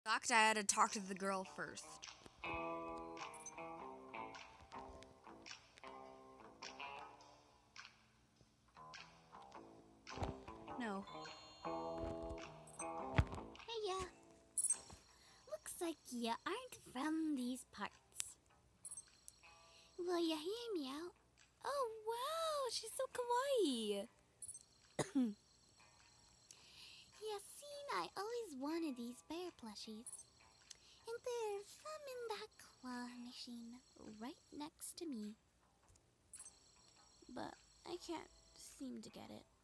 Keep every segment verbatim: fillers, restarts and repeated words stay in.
Docked, I had to talk to the girl first. No. Hiya. Looks like you aren't from these parts. Will you hear me out? Oh, wow, she's so kawaii. You seen, I always wanted these bear plushies. And there's some in that claw machine right next to me. But I can't seem to get it.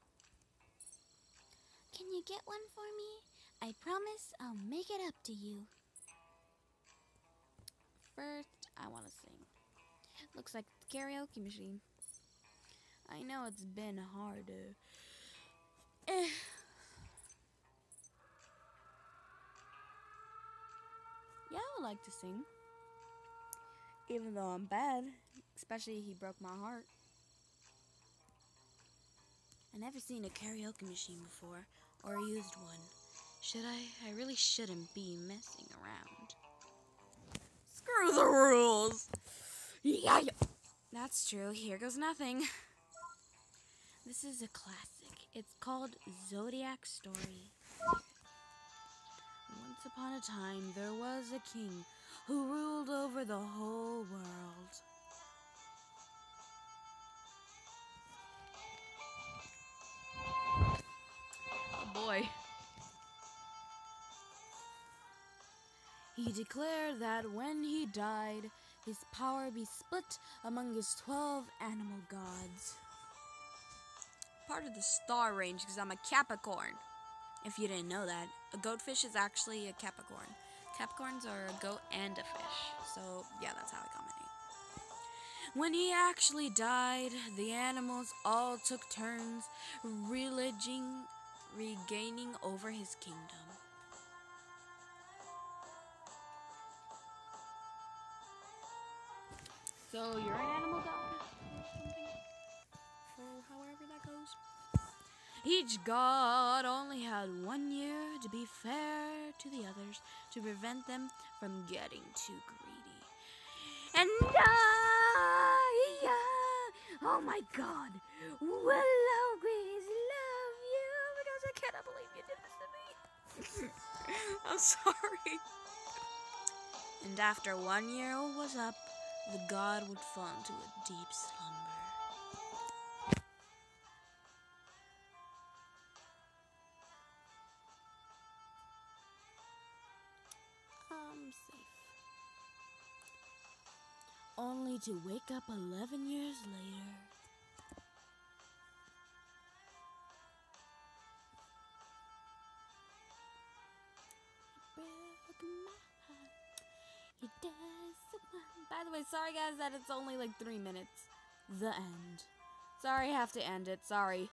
Can you get one for me? I promise I'll make it up to you. First, I want to sing. Looks like the karaoke machine. I know it's been hard. Uh, eh. Yeah, I would like to sing. Even though I'm bad, especially he broke my heart. I never seen a karaoke machine before, or used one. Should I? I really shouldn't be messing around. Screw the rules! Yeah, yeah. That's true. Here goes nothing. This is a classic. It's called Zodiac Story. Once upon a time, there was a king who ruled over the whole world. Oh boy. He declared that when he died, his power be split among his twelve animal gods. Part of the star range because I'm a Capricorn. If you didn't know that, a goatfish is actually a Capricorn. Capricorns are a goat and a fish. So, yeah, that's how I got my name. When he actually died, the animals all took turns religing, regaining over his kingdom. So, you're an animal god? Or something? Or however that goes. Each god only had one year to be fair to the others, to prevent them from getting too greedy. And I, oh my god, will always love you because I cannot believe you did this to me. I'm sorry. And after one year was up, the god would fall into a deep slumber. I'm safe. Only to wake up eleven years later. Broke my heart. He does so well. By the way, sorry guys that it's only like three minutes. The end. Sorry I have to end it. Sorry.